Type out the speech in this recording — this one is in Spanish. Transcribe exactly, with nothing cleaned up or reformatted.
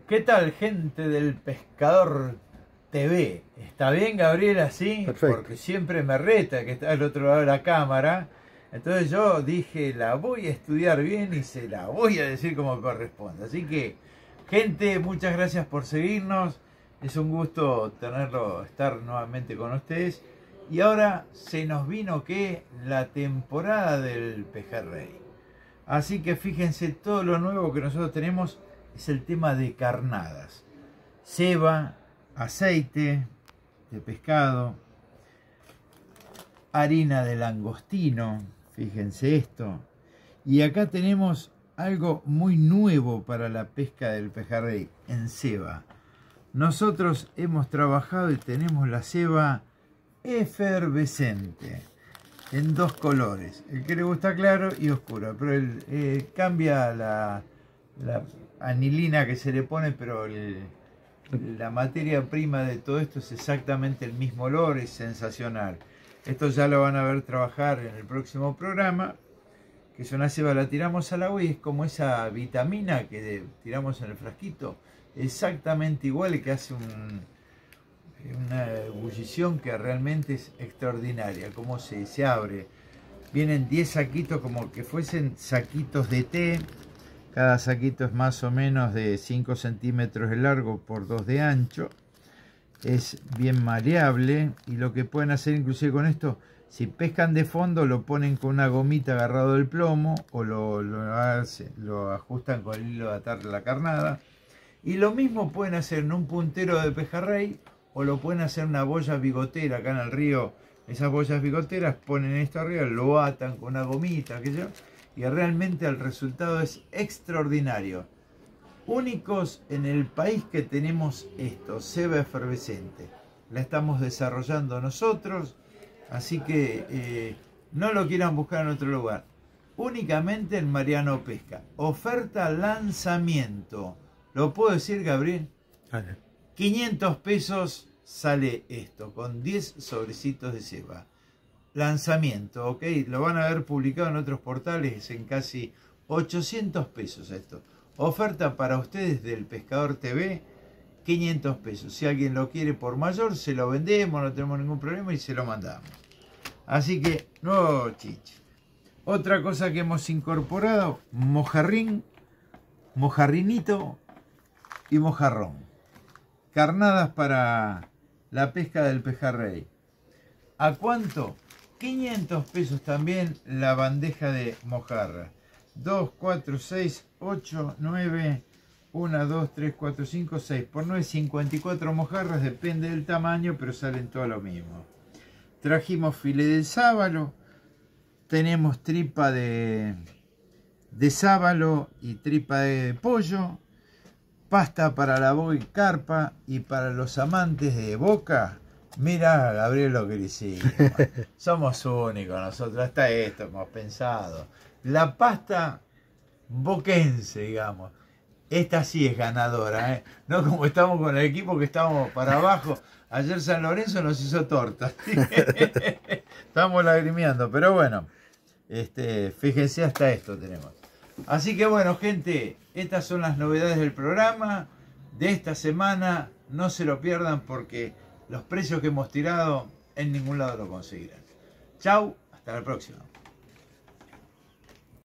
¿Qué tal, gente del Pescador T V? ¿Está bien, Gabriel, así? Perfecto. Porque siempre me reta que está al otro lado de la cámara. Entonces yo dije, la voy a estudiar bien y se la voy a decir como corresponde. Así que, gente, muchas gracias por seguirnos. Es un gusto tenerlo, estar nuevamente con ustedes. Y ahora se nos vino que la temporada del pejerrey. Así que fíjense, todo lo nuevo que nosotros tenemos es el tema de carnadas. Ceba, aceite de pescado, harina de langostino, fíjense esto. Y acá tenemos algo muy nuevo para la pesca del pejerrey, en ceba. Nosotros hemos trabajado y tenemos la ceba efervescente en dos colores, el que le gusta claro y oscuro, pero el, eh, cambia la, la anilina que se le pone, pero el, la materia prima de todo esto es exactamente el mismo olor, es sensacional. Esto ya lo van a ver trabajar en el próximo programa, que es una ceba, la tiramos al agua y es como esa vitamina que tiramos en el frasquito, exactamente igual, que hace un... una ebullición que realmente es extraordinaria, como se, se abre. Vienen diez saquitos como que fuesen saquitos de té. Cada saquito es más o menos de cinco centímetros de largo por dos de ancho. Es bien maleable y lo que pueden hacer inclusive con esto, si pescan de fondo lo ponen con una gomita agarrado del plomo o lo, lo, hace, lo ajustan con el hilo de atar la carnada. Y lo mismo pueden hacer en un puntero de pejerrey o lo pueden hacer en una boya bigotera acá en el río. Esas boyas bigoteras ponen esto arriba, lo atan con una gomita, aquello, y realmente el resultado es extraordinario. Únicos en el país que tenemos esto, ceba efervescente. La estamos desarrollando nosotros, así que eh, no lo quieran buscar en otro lugar. Únicamente en Mariano Pesca. Oferta lanzamiento. ¿Lo puedo decir, Gabriel? Vale. quinientos pesos sale esto, con diez sobrecitos de ceba. Lanzamiento, ¿ok? Lo van a ver publicado en otros portales en casi ochocientos pesos esto. Oferta para ustedes del Pescador T V, quinientos pesos. Si alguien lo quiere por mayor, se lo vendemos, no tenemos ningún problema y se lo mandamos. Así que, nuevo chiche. Otra cosa que hemos incorporado, mojarrín, mojarrinito y mojarrón. Carnadas para la pesca del pejerrey. ¿A cuánto? quinientos pesos también la bandeja de mojarra. dos, cuatro, seis, ocho, nueve, uno, dos, tres, cuatro, cinco, seis. Por nueve, cincuenta y cuatro mojarras, depende del tamaño, pero salen todo lo mismo. Trajimos filé de sábalo. Tenemos tripa de, de sábalo y tripa de pollo. Pasta para la boca y carpa, y para los amantes de boca, mira, Gabriel, lo que le hicimos. Somos únicos nosotros, hasta esto hemos pensado. La pasta boquense, digamos. Esta sí es ganadora, ¿eh? No como estamos con el equipo que estamos para abajo. Ayer San Lorenzo nos hizo torta. Estamos lagrimeando, pero bueno, este, fíjense, hasta esto tenemos. Así que bueno, gente, estas son las novedades del programa de esta semana. No se lo pierdan porque los precios que hemos tirado en ningún lado lo conseguirán. Chau, hasta la próxima.